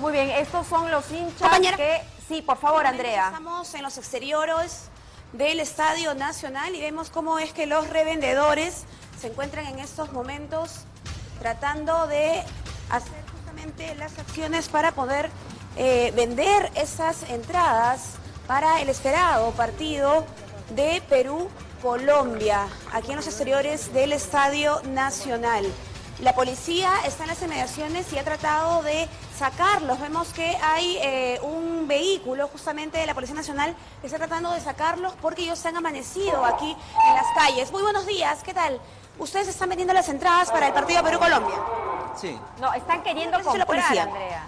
Muy bien, estos son los hinchas Compañera. que... Sí, por favor, Andrea. Estamos en los exteriores del Estadio Nacional y vemos cómo es que los revendedores se encuentran en estos momentos tratando de hacer justamente las acciones para poder vender esas entradas para el esperado partido de Perú-Colombia, aquí en los exteriores del Estadio Nacional. La policía está en las inmediaciones y ha tratado de sacarlos. Vemos que hay un vehículo justamente de la Policía Nacional que está tratando de sacarlos porque ellos se han amanecido aquí en las calles. Muy buenos días, ¿qué tal? ¿Ustedes están vendiendo las entradas para el partido Perú-Colombia? Sí. No, están queriendo ¿Qué ha dicho la comprar, policía? Andrea.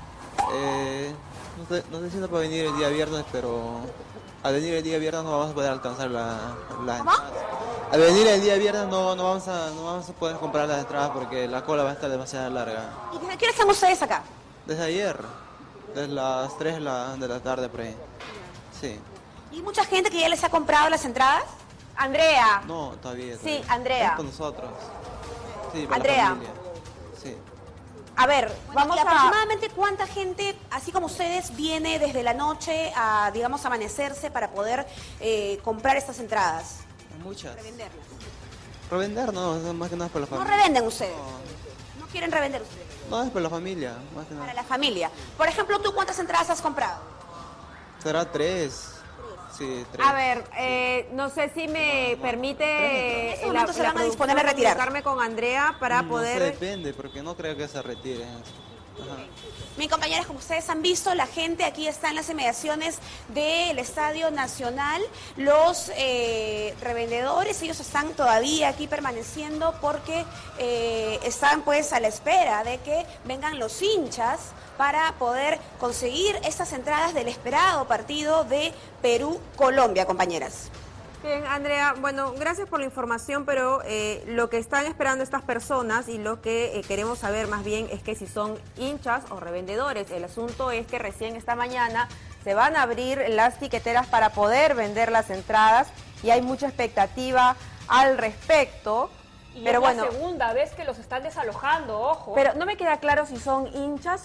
No estoy diciendo para venir el día viernes, pero al venir el día viernes no vamos a poder alcanzar las entradas. Al venir el día viernes no vamos a poder comprar las entradas porque la cola va a estar demasiado larga. ¿Y desde qué hora están ustedes acá? Desde ayer, desde las 3 de la tarde por ahí. Sí. ¿Y mucha gente que ya les ha comprado las entradas? Andrea. No, todavía. Sí, Andrea. Es con nosotros. Sí, para Andrea. la familia. Sí. A ver, Bueno, vamos ¿y a... aproximadamente cuánta gente, así como ustedes, viene desde la noche a, digamos, amanecerse para poder comprar estas entradas? Muchas. Revenderlas. Revender no, es más que nada para la No familia. revenden ustedes. No quieren revender ustedes. No, es para la familia, más que Para nada. la familia. Por ejemplo, ¿tú cuántas entradas has comprado? Será 3. Sí, 3. A ver, no sé si me permite En ese momento se van a disponer a producción retirar. comunicarme con Andrea para No poder... se depende, porque no creo que se retiren. Ajá. Mis compañeras, como ustedes han visto, la gente aquí está en las inmediaciones del Estadio Nacional. Los revendedores, ellos están todavía aquí permaneciendo porque están pues a la espera de que vengan los hinchas para poder conseguir estas entradas del esperado partido de Perú-Colombia, compañeras. Bien, Andrea, bueno, gracias por la información, pero lo que están esperando estas personas y lo que queremos saber más bien es que si son hinchas o revendedores. El asunto es que recién esta mañana se van a abrir las tiqueteras para poder vender las entradas y hay mucha expectativa al respecto. Y Pero es bueno, la segunda vez que los están desalojando, ojo. pero no me queda claro si son hinchas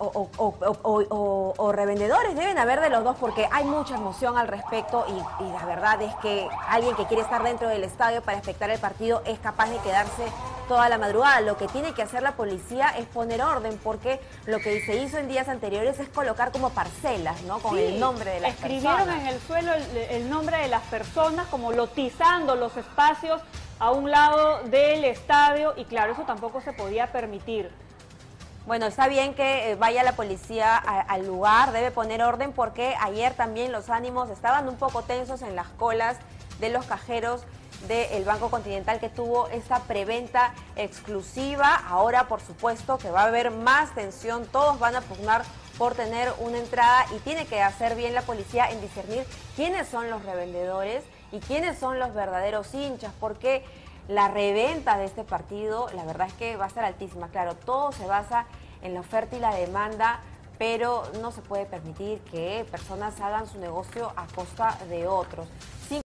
o revendedores. Deben haber de los dos porque hay mucha emoción al respecto y la verdad es que alguien que quiere estar dentro del estadio para espectar el partido es capaz de quedarse toda la madrugada. Lo que tiene que hacer la policía es poner orden porque lo que se hizo en días anteriores es colocar como parcelas, ¿no? Con el nombre de las escribieron personas. en el suelo el nombre de las personas, como lotizando los espacios a un lado del estadio, y claro, eso tampoco se podía permitir. Bueno, está bien que vaya la policía al lugar, debe poner orden porque ayer también los ánimos estaban un poco tensos en las colas de los cajeros del Banco Continental que tuvo esta preventa exclusiva. Ahora, por supuesto, que va a haber más tensión, todos van a pugnar por tener una entrada y tiene que hacer bien la policía en discernir quiénes son los revendedores y quiénes son los verdaderos hinchas, porque la reventa de este partido, la verdad es que va a ser altísima. Claro, todo se basa en la oferta y la demanda, pero no se puede permitir que personas hagan su negocio a costa de otros.